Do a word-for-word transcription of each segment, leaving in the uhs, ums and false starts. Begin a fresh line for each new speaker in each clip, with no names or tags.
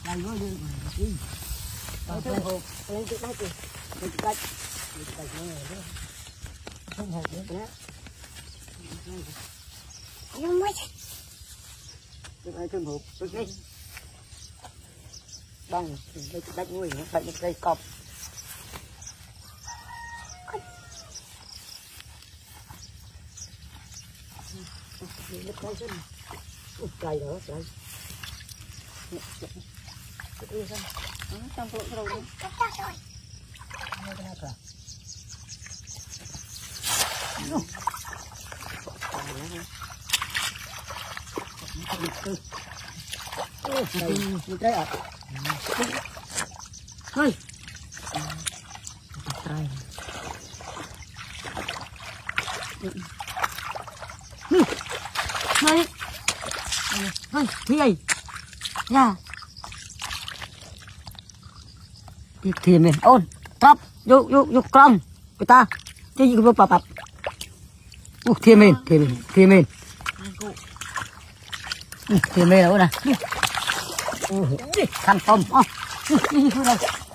đây nó đi đi tao không hộp lấy cái đáy kìa lấy cái đáy lấy cái đáy nó này không hộp nữa đấy không mấy cái này không hộp cái này bằng lấy cái đáy nuôi nó phải cái cọp lấy cái chân cây đó cây trong bộ rồi đi đây ạ thôi đây đây thôi thì này nha thì mình ôn top vô vô vô con người ta chứ gì cũng bập bập thì mình thì mình thì mình thì mình đâu nè khăn tôm ô đi thôi đây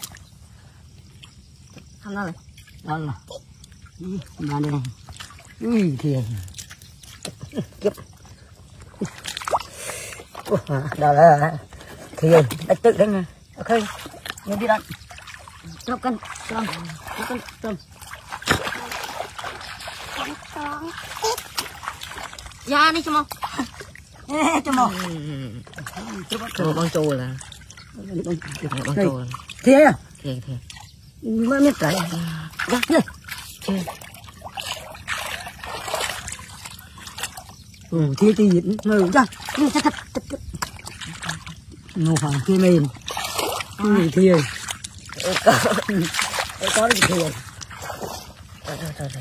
khăn nào này đó là mà đây này ui thì kiếp đó là thì đánh tự đấy nè ok nhớ đi đánh cho cân cho cân tôm ra đi cho mò cho mò cho con trâu là con trâu là thế à thế thế mới biết cái ra đi ừ thế thì ngồi ra đi thật thật ngồi hàng kia mềm ừ thì có được thì thôi thôi thôi thôi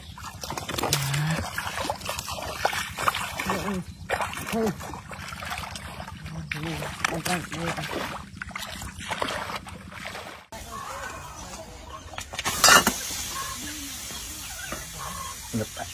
ngập lại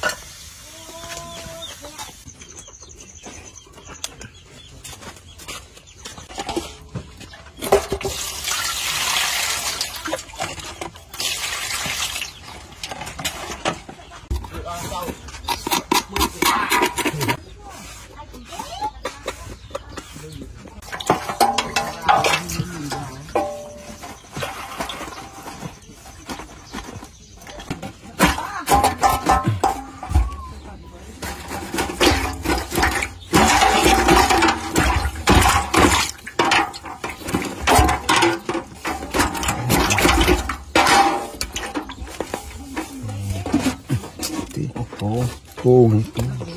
cô cô này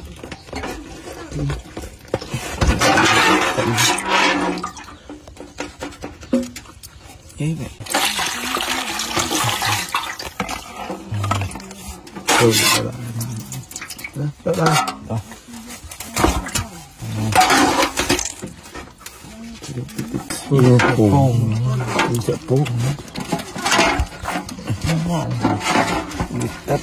ấy vậy ừ đó đó đó ừ cô đi chợ cô đất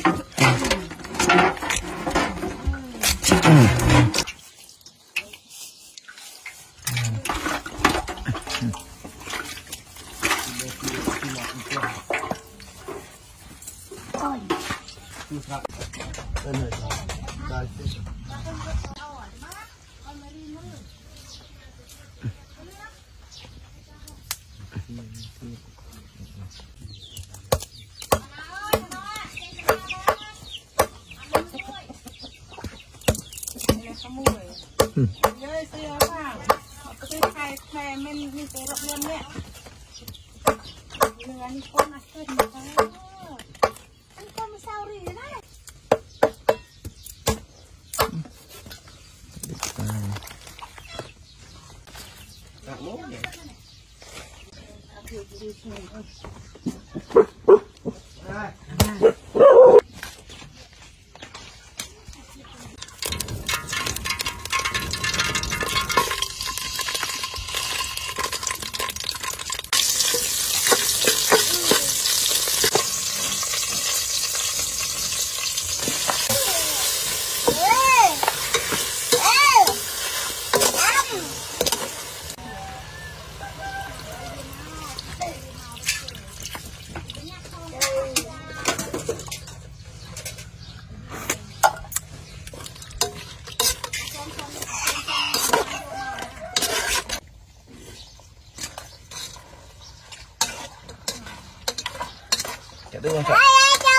đưa con chặt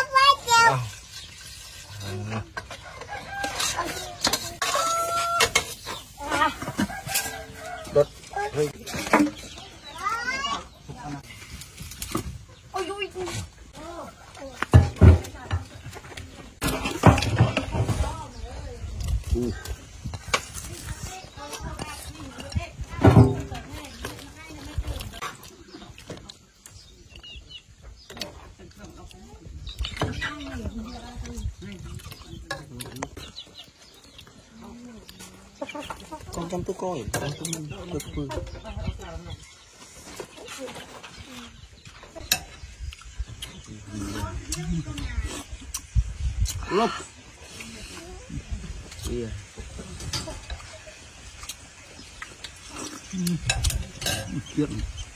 đốt con trong tôi coi con tôi mình được phương lốc yeah. Chuyện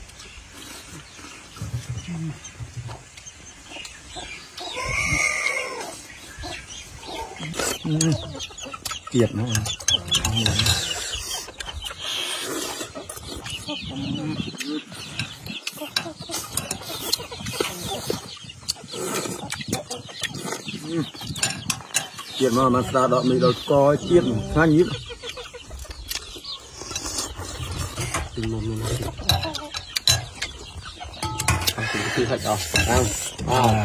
kiệt nó kiệt mà mà sao đó mình đâu coi chiết khá nhíp tìm một mình ăn tìm cái sạch đó ăn à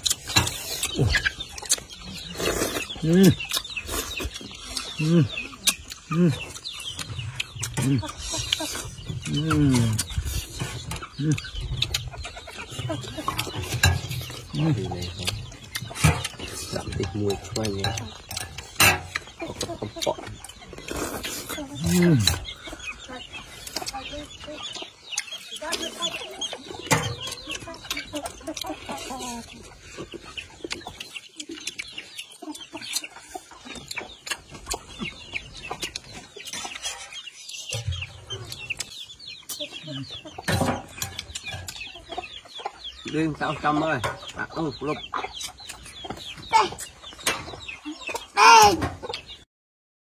ừ ừ ừ ừ ừ ừ này không giảm thịt mùi quay nhé có không bỏ ừ đêm sao trăm ơi à, ừ, lục